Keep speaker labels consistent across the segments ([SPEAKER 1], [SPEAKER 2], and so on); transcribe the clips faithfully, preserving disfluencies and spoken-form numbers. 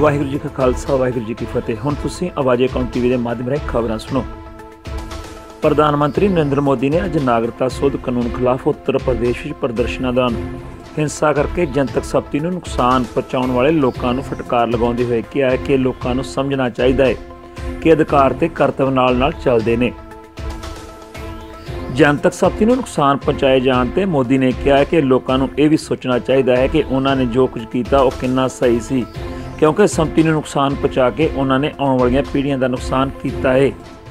[SPEAKER 1] वाहिगुरू जी का खालसा वाहिगुरू जी की फतेह। हुण तुसीं आवाज़े कौम टीवी के माध्यम राਹੀਂ खबरां सुनो। प्रधानमंत्री नरेंद्र मोदी ने अज नागरिकता सोध कानून खिलाफ उत्तर प्रदेश में प्रदर्शनों दौरान हिंसा करके जनतक संपत्ति को नुकसान पहुँचाने वाले लोगों को फटकार लगाते हुए कहा है कि लोगों को समझना चाहिए है कि अधिकार ते कर्तव्य नाल नाल चलते हैं। जनतक संपत्ति को नुकसान पहुँचाए जाने ते मोदी ने कहा है कि लोगों को यह भी सोचना चाहिए है कि उन्होंने जो कुछ किया वो कितना सही सी, क्योंकि संपत्ति को नुकसान पहुँचा के उन्होंने आने वाली पीढ़ियों का नुकसान किया है।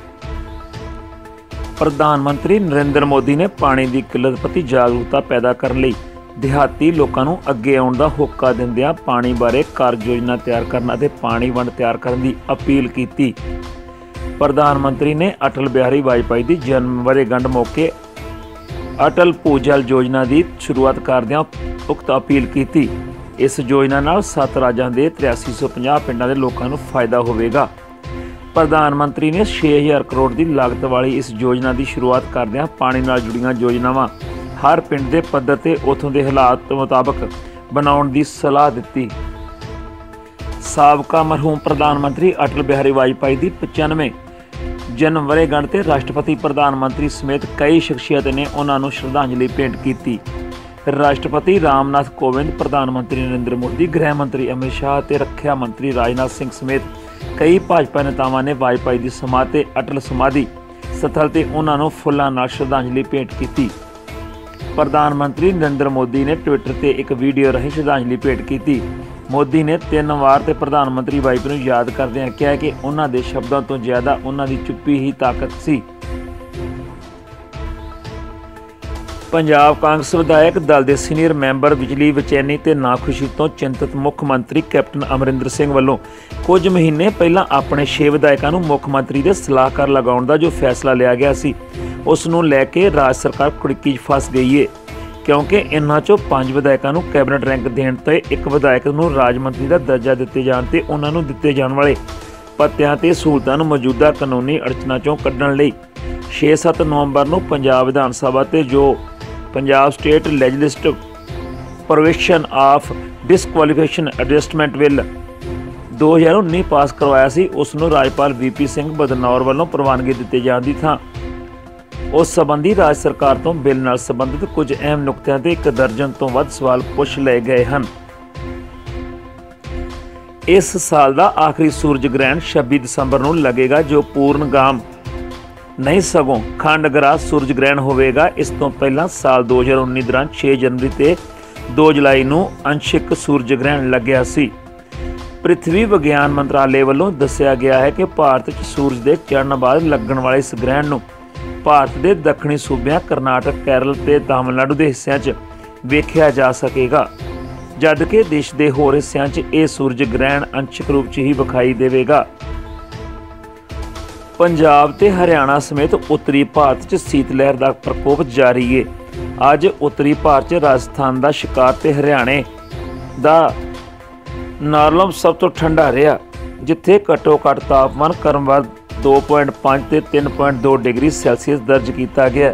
[SPEAKER 1] प्रधानमंत्री नरेंद्र मोदी ने पानी की किल्लत प्रति जागरूकता पैदा करने लई देहाती लोगों को अगे आने का होका दिंदियां पानी बारे कार्य योजना तैयार करना ते पानी वंड तैयार करने की अपील की। प्रधानमंत्री ने अटल बिहारी वाजपेयी की जन्म वर्षगांठ मौके अटल भूजल योजना की शुरुआत करदियां उक्त अपील की। इस योजना नाल सत्त राज्यों के तिरासी सौ पचास पिंडों के लोगों को फायदा होगा। प्रधानमंत्री ने छे हज़ार करोड़ की लागत वाली इस योजना की शुरुआत करदियां पानी नाल जुड़ियां योजनावां हर पिंड के पद्धर ते उत्थों के हालात मुताबक बनाउण की सलाह दी। साबका मरहूम प्रधानमंत्री अटल बिहारी वाजपेयी की पचानवे जन्म वर्षगांठ ते राष्ट्रपति प्रधानमंत्री समेत कई शख्सियत ने उन्होंने श्रद्धांजलि भेंट की। राष्ट्रपति रामनाथ कोविंद, प्रधानमंत्री नरेंद्र मोदी, गृह मंत्री अमित शाह ते रक्षा मंत्री राजनाथ सिंह समेत कई भाजपा नेतावां ने वाजपेयी की समाधि ते अटल समाधि स्थल ते उन्होंने फुल्लां नाल श्रद्धांजलि भेंट की। प्रधानमंत्री नरेंद्र मोदी ने ट्विटर ते एक वीडियो राਹੀਂ श्रद्धांजलि भेंट की। मोदी ने तीन वार ते प्रधानमंत्री वाजपेयी नूं याद करदिआं कहा कि उन्हां दे शब्दां तो ज़्यादा उन्हां दी चुप्पी ही ताकत सी। पंजाब कांग्रेस विधायक दल के सीनियर मैंबर बिजली बेचैनी ते नाखुशी तो चिंतित मुख मंत्री कैप्टन अमरिंदर सिंह वालों कुछ महीने पहला अपने छे विधायकों को मुख मंत्री के सलाहकार लगाने का जो फैसला लिया गया सी उस नूं लैके राज्य सरकार कुड़की फस गई है, क्योंकि इन्हां चों पांच विधायकों को कैबिनेट रैंक देने ते एक विधायक नूं राज मंत्री का दर्जा दिते जाने ते उन्हां नूं दिते जाने वाले भत्तिआं ते सहूलतां नूं मौजूदा कानूनी अड़चनां चों कड्ढण लई छे सत्त नवंबर नूं पंजाब विधान सभा ते जो Punjab state legislative provision of disqualification adjustment bill दो हज़ार उन्नीस पास करवाया सी उसनूं राज्यपाल वी पी सिंह बदनौर वालों प्रवानगी दिते जाण दी थां उस संबंधी राज्य सरकार तो बिल नाल संबंधित कुछ अहम नुकतिਆਂ ते एक दर्जन तो वध सवाल पुछ लए गए हैं। इस साल का आखिरी सूरज ग्रहण छब्बीस दिसंबर नूं लगेगा जो पूर्णगाम नहीं सगों खंडग्रास सूरज ग्रहण होगा। इस तो पहला साल दो हज़ार उन्नीस दौरान छे जनवरी ते दो जुलाई नूं अंशिक सूरज ग्रहण लग्या सी। पृथ्वी विज्ञान मंत्रालय वालों दस्सिया गया है कि भारत च सूरज के चढ़न बाद लगन वाले इस ग्रहण नूं भारत के दक्षिणी सूबियां कर्नाटक, केरल ते तमिलनाडु के हिस्सों च वेख्या जा सकेगा, जबकि देश के होर हिस्सों च यह सूरज ग्रहण अंशिक रूप च ही विखाई देवेगा। पंजाब ते हरियाणा समेत उत्तरी भारत च सीत लहर का प्रकोप जारी है। अज उत्तरी भारत च राजस्थान का शिकार ते हरियाणे का नार्लम सब तो ठंडा रहा, जिथे घट्टो घट्ट तापमान क्रमवार दो पॉइंट पाँच ते तीन पॉइंट दो डिग्री सैल्सीयस दर्ज किया गया।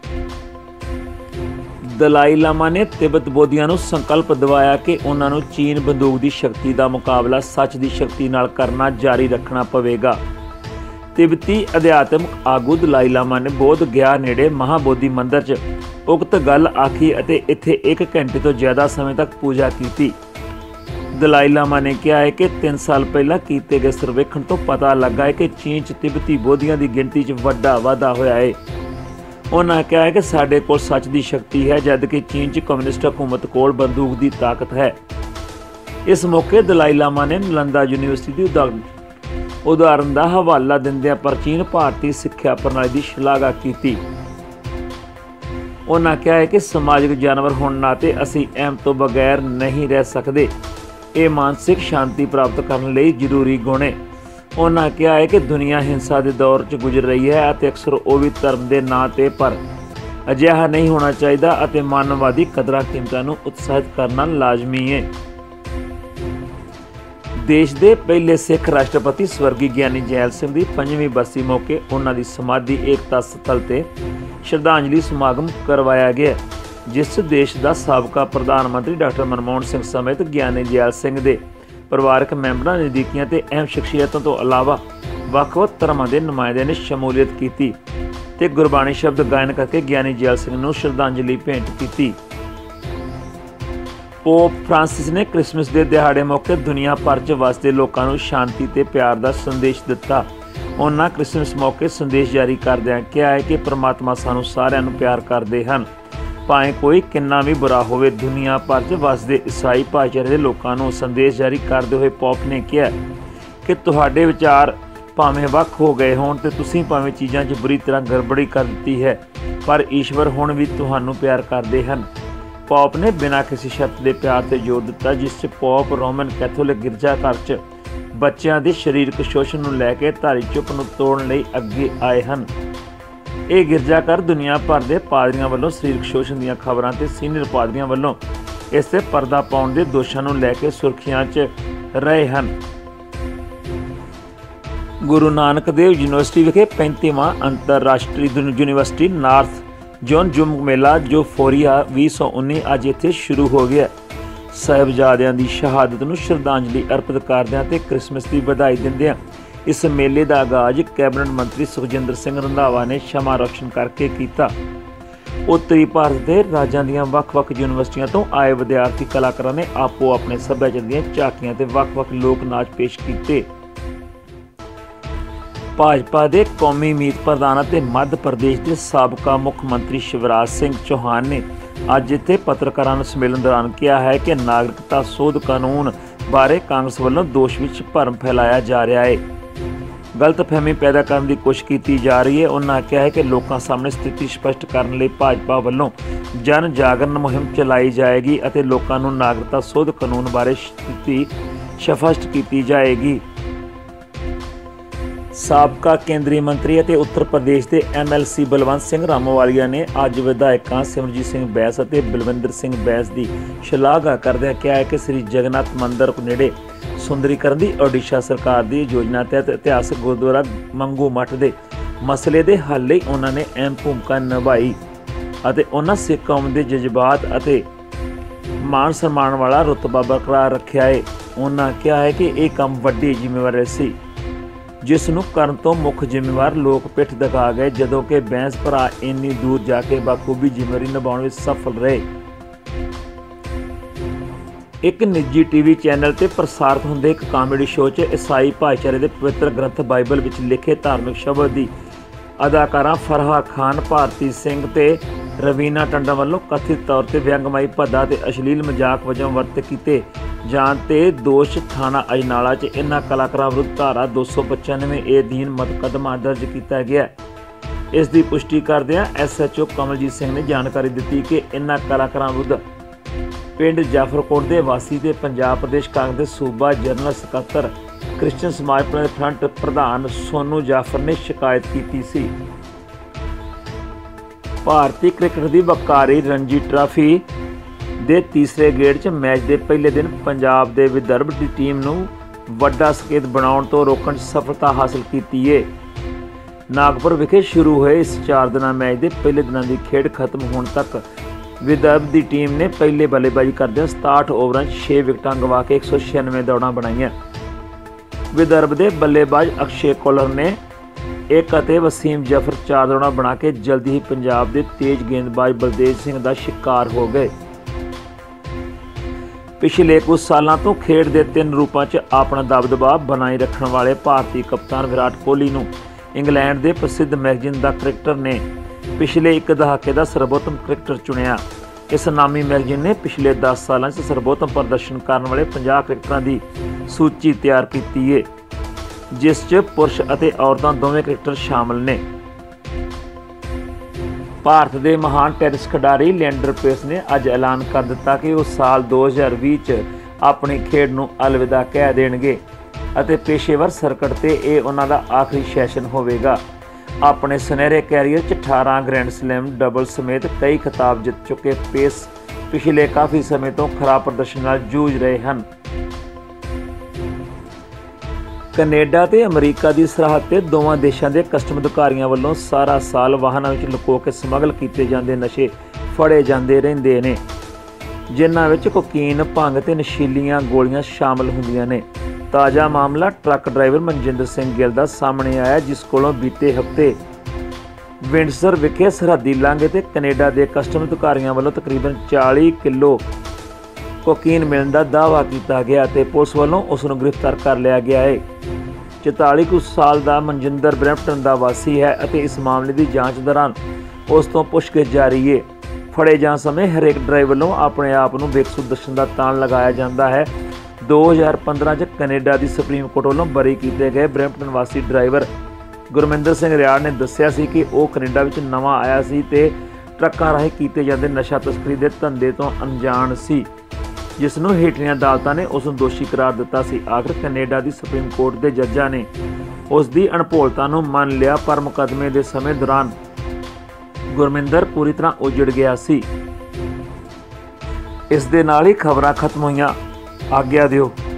[SPEAKER 1] दलाई लामा ने तिब्बत बौद्धियों को संकल्प दिवाया कि उन्होंने चीन बंदूक की शक्ति का मुकाबला सच की शक्ति नाल करना जारी रखना पवेगा। तिब्बती अध्यात्मक आगू दलाई लामा ने बोध गया नेड़े महाबोधि मंदिर च उक्त गल आखी अते इत्थे एक घंटे तो ज़्यादा समय तक पूजा की। दलाई लामा ने कहा है कि तीन साल पहला किए गए सर्वेखण तो पता लगा है कि चीन च तिब्बती बोधियां की गिनती च वड्डा वाधा होया है। उन्होंने कहा है कि साडे कोल सच की शक्ति है, जबकि चीन च कम्युनिस्ट हुकूमत कोल बंदूक की ताकत है। इस मौके दलाई लामा ने नालंदा यूनीवर्सिटी की उदाहरण का हवाला दिंदियां प्राचीन भारतीय सिक्ख्या प्रणाली की शलाघा की। उन्होंने कहा है कि समाजिक जानवर होने नाते असीं अहम तो बगैर नहीं रह सकते, ये मानसिक शांति प्राप्त करने लिए जरूरी गुण है। उन्होंने कहा है कि दुनिया हिंसा के दौर च गुजर रही है और अक्सर वो भी धर्म के नां ते, पर अजिहा नहीं होना चाहिए और मानववादी कदरां कीमतां नूं उत्साहित करना लाजमी है। देश के पहले सिख राष्ट्रपति स्वर्गीय ज्ञानी जैल सिंह की पंजवीं बरसी मौके उन्होंने समाधि एकता स्थल ते श्रद्धांजलि समागम करवाया गया, जिस देश का साबका प्रधानमंत्री डॉक्टर मनमोहन सिंह समेत ज्ञानी जैल सिंह के ਪਰਿਵਾਰਕ ਮੈਂਬਰਾਂ, ਨਜ਼ਦੀਕੀਆਂ ਤੇ ਅਹਿਮ ਸ਼ਖਸੀਅਤਾਂ ਤੋਂ ਇਲਾਵਾ ਵੱਖ-ਵੱਖ ਧਰਮਾਂ ਦੇ ਨੁਮਾਇੰਦਿਆਂ ਨੇ ਸ਼ਮੂਲੀਅਤ ਕੀਤੀ ਤੇ ਗੁਰਬਾਣੀ ਸ਼ਬਦ ਗਾਇਨ ਕਰਕੇ ਗਿਆਨੀ ਜੈਲ ਸਿੰਘ ਨੂੰ ਸ਼ਰਧਾਂਜਲੀ ਭੇਂਟ ਕੀਤੀ। ਪੋਪ ਫ੍ਰਾਂਸਿਸ ਨੇ ਕ੍ਰਿਸਮਸ ਦੇ ਦਿਹਾੜੇ ਮੌਕੇ ਦੁਨੀਆ ਭਰ 'ਚ ਵਸਦੇ ਲੋਕਾਂ ਨੂੰ ਸ਼ਾਂਤੀ ਤੇ ਪਿਆਰ ਦਾ ਸੰਦੇਸ਼ ਦਿੱਤਾ। ਉਹਨਾਂ ਕ੍ਰਿਸਮਸ ਮੌਕੇ ਸੰਦੇਸ਼ ਜਾਰੀ ਕਰਦਿਆਂ ਕਿਹਾ ਹੈ ਕਿ ਪ੍ਰਮਾਤਮਾ ਸਾਨੂੰ ਸਾਰਿਆਂ ਨੂੰ ਪਿਆਰ ਕਰਦੇ ਹਨ, ਭਾਵੇਂ ਕੋਈ ਕਿੰਨਾ ਵੀ ਬੁਰਾ ਹੋਵੇ। ਦੁਨੀਆ ਭਰ 'ਚ ਵਸਦੇ ਈਸਾਈ ਭਾਈਚਾਰੇ ਦੇ ਲੋਕਾਂ ਨੂੰ ਸੰਦੇਸ਼ ਜਾਰੀ ਕਰਦੇ ਹੋਏ ਪੋਪ ਨੇ ਕਿਹਾ ਕਿ ਤੁਹਾਡੇ ਵਿਚਾਰ ਭਾਵੇਂ ਵੱਖ ਹੋ ਗਏ ਹੋਣ ਤੇ ਤੁਸੀਂ ਭਾਵੇਂ ਚੀਜ਼ਾਂ 'ਚ ਬੁਰੀ ਤਰ੍ਹਾਂ ਗੜਬੜੀ ਕਰ ਦਿੱਤੀ ਹੈ, ਪਰ ਈਸ਼ਵਰ ਹੁਣ ਵੀ ਤੁਹਾਨੂੰ ਪਿਆਰ ਕਰਦੇ ਹਨ। ਪੋਪ ਨੇ ਬਿਨਾਂ ਕਿਸੇ ਸ਼ਰਤ ਦੇ ਪਿਆਰ ਤੇ ਜ਼ੋਰ ਦਿੱਤਾ, ਜਿਸ 'ਚ ਪੋਪ ਰੋਮਨ ਕੈਥੋਲਿਕ ਗਿਰਜਾ ਘਰ 'ਚ ਬੱਚਿਆਂ ਦੇ ਸਰੀਰਕ ਸ਼ੋਸ਼ਣ ਨੂੰ ਲੈ ਕੇ ਧਾਰੀ ਚੁੱਪ ਨੂੰ ਤੋੜਨ ਲਈ ਅੱਗੇ ਆਏ ਹਨ। ਇਹ ਗਿਰਜਾ ਘਰ ਦੁਨੀਆ ਭਰ ਦੇ ਪਾਦਰੀਆਂ ਵੱਲੋਂ ਸਰੀਰਕ ਸ਼ੋਸ਼ਣ ਦੀਆਂ ਖਬਰਾਂ ਤੇ ਸੀਨੀਅਰ ਪਾਦਰੀਆਂ ਵੱਲੋਂ ਇਸ 'ਤੇ ਪਰਦਾ ਪਾਉਣ ਦੇ ਦੋਸ਼ਾਂ ਨੂੰ ਲੈ ਕੇ ਸੁਰਖੀਆਂ 'ਚ ਰਹੇ ਹਨ। ਗੁਰੂ ਨਾਨਕ ਦੇਵ ਯੂਨੀਵਰਸਿਟੀ ਵਿਖੇ ਪੈਂਤੀਵਾਂ ਅੰਤਰਰਾਸ਼ਟਰੀ ਯੂਨੀਵਰਸਿਟੀ ਨਾਰਥ ਜੋਨ ਜੁਮ ਮੇਲਾ ਜੋਫੋਰੀਆ ਵੀਹ ਸੌ ਉੱਨੀ ਅੱਜ ਇੱਥੇ ਸ਼ੁਰੂ ਹੋ ਗਿਆ। ਸਾਹਿਬਜ਼ਾਦਿਆਂ ਦੀ ਸ਼ਹਾਦਤ ਨੂੰ ਸ਼ਰਧਾਂਜਲੀ ਅਰਪਿਤ ਕਰਦਿਆਂ ਤੇ ਕ੍ਰਿਸਮਸ ਦੀ ਵਧਾਈ ਦਿੰਦਿਆਂ ਇਸ ਮੇਲੇ ਦਾ ਆਗਾਜ਼ ਕੈਬਨਿਟ ਮੰਤਰੀ ਸੁਖਜਿੰਦਰ ਸਿੰਘ ਰੰਧਾਵਾ ਨੇ ਸ਼ਮਾ ਰੌਸ਼ਨ ਕਰਕੇ ਕੀਤਾ। ਉੱਤਰੀ ਭਾਰਤ ਦੇ ਰਾਜਾਂ ਦੀਆਂ ਵੱਖ-ਵੱਖ ਯੂਨੀਵਰਸਿਟੀਆਂ ਤੋਂ ਆਏ ਵਿਦਿਆਰਥੀ ਕਲਾਕਾਰਾਂ ਨੇ ਆਪੋ ਆਪਣੇ ਸੱਭਿਆਚਾਰ ਦੀਆਂ ਝਾਕੀਆਂ ਤੇ ਵੱਖ-ਵੱਖ ਲੋਕ ਨਾਚ ਪੇਸ਼ ਕੀਤੇ। ਭਾਜਪਾ ਦੇ ਕੌਮੀ ਮੀਤ ਪ੍ਰਧਾਨ ਅਤੇ ਮੱਧ ਪ੍ਰਦੇਸ਼ ਦੇ ਸਾਬਕਾ ਮੁੱਖ ਮੰਤਰੀ ਸ਼ਿਵਰਾਜ ਸਿੰਘ ਚੌਹਾਨ ਨੇ ਅੱਜ ਇੱਥੇ ਪੱਤਰਕਾਰਾਂ ਨੂੰ ਸੰਮੇਲਨ ਦੌਰਾਨ ਕਿਹਾ ਹੈ ਕਿ ਨਾਗਰਿਕਤਾ ਸੋਧ ਕਾਨੂੰਨ ਬਾਰੇ ਕਾਂਗਰਸ ਵੱਲੋਂ ਦੋਸ਼ ਵਿੱਚ ਭਰਮ ਫੈਲਾਇਆ ਜਾ ਰਿਹਾ ਹੈ, ਗਲਤਫਹਿਮੀ ਪੈਦਾ ਕਰਨ ਦੀ ਕੋਸ਼ਿਸ਼ ਕੀਤੀ ਜਾ ਰਹੀ ਹੈ। ਉਹਨਾਂ ਕਿਹਾ ਹੈ ਕਿ ਲੋਕਾਂ ਸਾਹਮਣੇ ਸਥਿਤੀ ਸਪਸ਼ਟ ਕਰਨ ਲਈ ਭਾਜਪਾ ਵੱਲੋਂ ਜਨ ਜਾਗਰਣ ਮੁਹਿੰਮ ਚਲਾਈ ਜਾਏਗੀ ਅਤੇ ਲੋਕਾਂ ਨੂੰ ਨਾਗਰਿਕਤਾ ਸੋਧ ਕਾਨੂੰਨ ਬਾਰੇ ਸਥਿਤੀ ਸਪਸ਼ਟ ਕੀਤੀ ਜਾਏਗੀ। ਸਾਬਕਾ ਕੇਂਦਰੀ ਮੰਤਰੀ ਅਤੇ ਉੱਤਰ ਪ੍ਰਦੇਸ਼ ਦੇ M L C Balwant Singh Ramowalia ਨੇ ਅੱਜ ਵਿਧਾਇਕਾਂ ਸਿਮਰਜੀਤ ਸਿੰਘ ਬੈਂਸ ਅਤੇ ਬਲਵਿੰਦਰ ਸਿੰਘ ਬੈਂਸ ਦੀ ਸ਼ਲਾਘਾ ਕਰਦਿਆਂ ਕਿਹਾ ਹੈ ਕਿ ਸ੍ਰੀ ਜਗਨਨਾਥ ਮੰਦਿਰ ਨੇੜੇ ਸੁੰਦਰੀਕਰਨ ਦੀ ਓਡੀਸ਼ਾ ਸਰਕਾਰ ਦੀ ਯੋਜਨਾ ਤਹਿਤ ਇਤਿਹਾਸਕ ਗੁਰਦੁਆਰਾ ਮੰਗੂ ਮੱਠ ਦੇ ਮਸਲੇ ਦੇ ਹੱਲ ਲਈ ਉਹਨਾਂ ਨੇ ਅਹਿਮ ਭੂਮਿਕਾ ਨਿਭਾਈ ਅਤੇ ਉਹਨਾਂ ਸਿੱਖ ਕੌਮ ਦੇ ਜਜ਼ਬਾਤ ਅਤੇ ਮਾਣ ਸਨਮਾਨ ਵਾਲਾ ਰੁਤਬਾ ਬਰਕਰਾਰ ਰੱਖਿਆ ਹੈ। ਉਹਨਾਂ ਕਿਹਾ ਹੈ ਕਿ ਇਹ ਕੰਮ ਵੱਡੀ ਜ਼ਿੰਮੇਵਾਰੀ ਸੀ, ਜਿਸ ਨੂੰ ਕਰਨ ਤੋਂ ਮੁੱਖ ਜ਼ਿੰਮੇਵਾਰ ਲੋਕ ਪਿੱਠ ਦਿਖਾ ਗਏ, ਜਦੋਂ ਕਿ ਬੈਂਸ ਭਰਾ ਇੰਨੀ ਦੂਰ ਜਾ ਕੇ ਬਾਖੂਬੀ ਜ਼ਿੰਮੇਵਾਰੀ ਨਿਭਾਉਣ ਵਿੱਚ ਸਫਲ ਰਹੇ। ਇੱਕ ਨਿੱਜੀ ਟੀਵੀ ਚੈਨਲ ਤੇ ਪ੍ਰਸਾਰਿਤ ਹੁੰਦੇ ਇੱਕ ਕਾਮੇਡੀ ਸ਼ੋਅ 'ਚ ਈਸਾਈ ਭਾਈਚਾਰੇ ਦੇ ਪਵਿੱਤਰ ਗ੍ਰੰਥ ਬਾਈਬਲ ਵਿੱਚ ਲਿਖੇ ਧਾਰਮਿਕ ਸ਼ਬਦ ਦੀ ਅਦਾਕਾਰਾਂ ਫਰਹਾ ਖਾਨ, ਭਾਰਤੀ ਸਿੰਘ ਤੇ ਰਵੀਨਾ ਟੰਡਨ ਵੱਲੋਂ ਕਥਿਤ ਤੌਰ ਤੇ ਵਿਅੰਗਮਈ ਭੱਦਾ ਤੇ ਅਸ਼ਲੀਲ ਮਜ਼ਾਕ ਵਜੋਂ ਵਰਤ ਕੀਤੇ ਜਾਣ ਤੇ ਦੋਸ਼ ਥਾਣਾ ਅਜਨਾਲਾ 'ਚ ਇਨ੍ਹਾਂ ਕਲਾਕਾਰਾਂ ਵਿਰੁੱਧ ਧਾਰਾ ਦੋ ਸੌ ਪਚਾਨਵੇਂ ਏ ਅਧੀਨ ਮੁਕੱਦਮਾ ਦਰਜ ਕੀਤਾ ਗਿਆ। ਇਸ ਦੀ ਪੁਸ਼ਟੀ ਕਰਦਿਆਂ S H O Kamaljit Singh ਨੇ ਜਾਣਕਾਰੀ ਦਿੱਤੀ ਕਿ ਇਨ੍ਹਾਂ ਕਲਾਕਾਰਾਂ ਵਿਰੁੱਧ ਪਿੰਡ ਜਾਫਰਕੋਟ ਦੇ ਵਾਸੀ ਤੇ ਪੰਜਾਬ ਪ੍ਰਦੇਸ਼ ਕਾਂਗਰਸ ਦੇ ਸੂਬਾ ਜਨਰਲ ਸਕੱਤਰ ਕ੍ਰਿਸਚਨ ਸਮਾਜ ਫਰੰਟ ਪ੍ਰਧਾਨ ਸੋਨੂ ਜਾਫਰ ਨੇ ਸ਼ਿਕਾਇਤ ਕੀਤੀ ਸੀ। ਭਾਰਤੀ ਕ੍ਰਿਕਟ ਦੀ ਵੱਕਾਰੀ ਰਣਜੀ ਟਰਾਫੀ ਦੇ ਤੀਸਰੇ ਗੇੜ 'ਚ ਮੈਚ ਦੇ ਪਹਿਲੇ ਦਿਨ ਪੰਜਾਬ ਦੇ ਵਿਦਰਭ ਦੀ ਟੀਮ ਨੂੰ ਵੱਡਾ ਸੰਕੇਤ ਬਣਾਉਣ ਤੋਂ ਰੋਕਣ 'ਚ ਸਫਲਤਾ ਹਾਸਲ ਕੀਤੀ ਹੈ। ਨਾਗਪੁਰ ਵਿਖੇ ਸ਼ੁਰੂ ਹੋਏ ਇਸ ਚਾਰ ਦਿਨਾਂ ਮੈਚ ਦੇ ਪਹਿਲੇ ਦਿਨਾਂ ਦੀ ਖੇਡ ਖਤਮ ਹੋਣ ਤੱਕ ਵਿਦਰਭ ਦੀ ਟੀਮ ਨੇ ਪਹਿਲੇ ਬੱਲੇਬਾਜ਼ੀ ਕਰਦਿਆਂ ਸਤਾਹਠ ਓਵਰਾਂ 'ਚ ਛੇ ਵਿਕਟਾਂ ਗਵਾ ਕੇ ਇੱਕ ਸੌ ਛਿਆਨਵੇਂ ਦੌੜਾਂ ਬਣਾਈਆਂ। ਵਿਦਰਭ ਦੇ ਬੱਲੇਬਾਜ਼ ਅਕਸ਼ੇ ਕੋਲਰ ਨੇ ਇੱਕ ਅਤੇ ਵਸੀਮ ਜਫਰ ਚਾਰ ਦੌੜਾਂ ਬਣਾ ਕੇ ਜਲਦੀ ਹੀ ਪੰਜਾਬ ਦੇ ਤੇਜ਼ ਗੇਂਦਬਾਜ਼ ਬਲਦੇਵ ਸਿੰਘ ਦਾ ਸ਼ਿਕਾਰ ਹੋ ਗਏ। ਪਿਛਲੇ ਕੁਝ ਸਾਲਾਂ ਤੋਂ ਖੇਡ ਦੇ ਤਿੰਨ ਰੂਪਾਂ 'ਚ ਆਪਣਾ ਦਬਦਬਾ ਬਣਾਈ ਰੱਖਣ ਵਾਲੇ ਭਾਰਤੀ ਕਪਤਾਨ ਵਿਰਾਟ ਕੋਹਲੀ ਨੂੰ ਇੰਗਲੈਂਡ ਦੇ ਪ੍ਰਸਿੱਧ ਮੈਗਜ਼ੀਨ ਦਾ ਕ੍ਰਿਕਟਰ ਨੇ ਪਿਛਲੇ ਇੱਕ ਦਹਾਕੇ ਦਾ ਸਰਬੋਤਮ ਕ੍ਰਿਕਟਰ ਚੁਣਿਆ। ਇਸ ਨਾਮੀ ਮੈਗਜ਼ੀਨ ਨੇ ਪਿਛਲੇ ਦਸ ਸਾਲਾਂ 'ਚ ਸਰਬੋਤਮ ਪ੍ਰਦਰਸ਼ਨ ਕਰਨ ਵਾਲੇ ਪੰਜਾਹ ਕ੍ਰਿਕਟਰਾਂ ਦੀ ਸੂਚੀ ਤਿਆਰ ਕੀਤੀ ਹੈ, ਜਿਸ 'ਚ ਪੁਰਸ਼ ਅਤੇ ਔਰਤਾਂ ਦੋਵੇਂ ਕ੍ਰਿਕਟਰ ਸ਼ਾਮਲ ਨੇ। ਭਾਰਤ ਦੇ ਮਹਾਨ ਟੈਨਿਸ ਖਿਡਾਰੀ ਲਿਐਂਡਰ ਪੇਸ ਨੇ ਅੱਜ ਐਲਾਨ ਕਰ ਦਿੱਤਾ ਕਿ ਉਹ ਸਾਲ ਦੋ ਹਜ਼ਾਰ ਵੀਹ 'ਚ ਆਪਣੀ ਖੇਡ ਨੂੰ ਅਲਵਿਦਾ ਕਹਿ ਦੇਣਗੇ ਅਤੇ ਪੇਸ਼ੇਵਰ ਸਰਕਟ 'ਤੇ ਇਹ ਉਹਨਾਂ ਦਾ ਆਖਰੀ ਸੈਸ਼ਨ ਹੋਵੇਗਾ। ਆਪਣੇ ਸੁਨਹਿਰੇ ਕੈਰੀਅਰ 'ਚ ਅਠਾਰਾਂ ਗ੍ਰੈਂਡ ਸਲੈਮ ਡਬਲ ਸਮੇਤ ਕਈ ਖਿਤਾਬ ਜਿੱਤ ਚੁੱਕੇ ਪੇਸ ਪਿਛਲੇ ਕਾਫੀ ਸਮੇਂ ਤੋਂ ਖਰਾਬ ਪ੍ਰਦਰਸ਼ਨ ਨਾਲ ਜੂਝ ਰਹੇ ਹਨ। ਕੈਨੇਡਾ ਤੇ ਅਮਰੀਕਾ ਦੀ ਸਰਹੱਦ 'ਤੇ ਦੋਵਾਂ ਦੇਸ਼ਾਂ ਦੇ ਕਸਟਮ ਅਧਿਕਾਰੀਆਂ ਵੱਲੋਂ ਸਾਰਾ ਸਾਲ ਵਾਹਨਾਂ ਵਿੱਚ ਲੁਕੋ ਕੇ ਸਮਗਲ ਕੀਤੇ ਜਾਂਦੇ ਨਸ਼ੇ ਫੜੇ ਜਾਂਦੇ ਰਹਿੰਦੇ ਨੇ। ਜਿਨ੍ਹਾਂ ਵਿੱਚ ਕੋਕੀਨ, ਭੰਗ ਤੇ ਨਸ਼ੀਲੀਆਂ ਗੋਲੀਆਂ ਸ਼ਾਮਲ ਹੁੰਦੀਆਂ ਨੇ। ਤਾਜ਼ਾ ਮਾਮਲਾ ਟਰੱਕ ਡਰਾਈਵਰ ਮਨਜਿੰਦਰ ਸਿੰਘ ਗਿੱਲ ਦਾ ਸਾਹਮਣੇ ਆਇਆ, ਜਿਸ ਕੋਲੋਂ ਬੀਤੇ ਹਫ਼ਤੇ ਵਿੰਡਸਰ ਵਿਖੇ ਸਰਹੱਦੀ ਲਾਂਘੇ ਤੇ ਕੈਨੇਡਾ ਦੇ ਕਸਟਮ ਅਧਿਕਾਰੀਆਂ ਵੱਲੋਂ ਤਕਰੀਬਨ ਚਾਲੀ ਕਿਲੋ ਕੋਕੀਨ ਮਿਲਣ ਦਾ ਦਾਅਵਾ ਕੀਤਾ ਗਿਆ ਤੇ ਪੁਲਿਸ ਵੱਲੋਂ ਉਸ ਨੂੰ ਗ੍ਰਿਫਤਾਰ ਕਰ ਲਿਆ ਗਿਆ ਹੈ। ਚੁਤਾਲੀ ਕੁ ਸਾਲ ਦਾ ਮਨਜਿੰਦਰ ਬਰੈਂਪਟਨ ਦਾ ਵਾਸੀ ਹੈ ਅਤੇ ਇਸ ਮਾਮਲੇ ਦੀ ਜਾਂਚ ਦੌਰਾਨ ਉਸ ਤੋਂ ਪੁੱਛਗਿੱਛ ਜਾਰੀ ਹੈ। ਫੜੇ ਜਾਣ ਸਮੇਂ ਹਰੇਕ ਡਰਾਈਵਰ ਵੱਲੋਂ ਆਪਣੇ ਆਪ ਨੂੰ ਬੇਕਸੂਰ ਦੱਸਣ ਦਾ ਤਾਣ ਲਗਾਇਆ ਜਾਂਦਾ ਹੈ। ਦੋ ਹਜ਼ਾਰ ਪੰਦਰਾਂ 'ਚ ਕੈਨੇਡਾ ਦੀ ਸੁਪਰੀਮ ਕੋਰਟ ਵੱਲੋਂ ਬਰੀ ਕੀਤੇ ਗਏ ਬਰੈਂਪਟਨ ਵਾਸੀ ਡਰਾਈਵਰ ਗੁਰਮਿੰਦਰ ਸਿੰਘ ਰਿਆੜ ਨੇ ਦੱਸਿਆ ਸੀ ਕਿ ਉਹ ਕੈਨੇਡਾ ਵਿੱਚ ਨਵਾਂ ਆਇਆ ਸੀ ਤੇ ਟਰੱਕਾਂ ਰਾਹੀਂ ਕੀਤੇ ਜਾਂਦੇ ਨਸ਼ਾ ਤਸਕਰੀ ਦੇ ਧੰਦੇ ਤੋਂ ਅਣਜਾਣ ਸੀ, ਜਿਸ ਨੂੰ ਹੇਠਲੀਆਂ ਅਦਾਲਤਾਂ ਨੇ ਉਸ ਨੂੰ ਦੋਸ਼ੀ ਕਰਾਰ ਦਿੱਤਾ ਸੀ। ਆਖਰ ਕੈਨੇਡਾ ਦੀ ਸੁਪਰੀਮ ਕੋਰਟ ਦੇ ਜੱਜਾਂ ਨੇ ਉਸ ਦੀ ਅਣਭੋਲਤਾ ਨੂੰ ਮੰਨ ਲਿਆ, ਪਰ ਮੁਕੱਦਮੇ ਦੇ ਸਮੇਂ ਦੌਰਾਨ ਗੁਰਮਿੰਦਰ ਪੂਰੀ ਤਰ੍ਹਾਂ ਉਜੜ ਗਿਆ ਸੀ। ਇਸ ਦੇ ਨਾਲ ਹੀ ਖਬਰਾਂ ਖਤਮ ਹੋਈਆਂ। ਆਗਿਆ ਦਿਓ।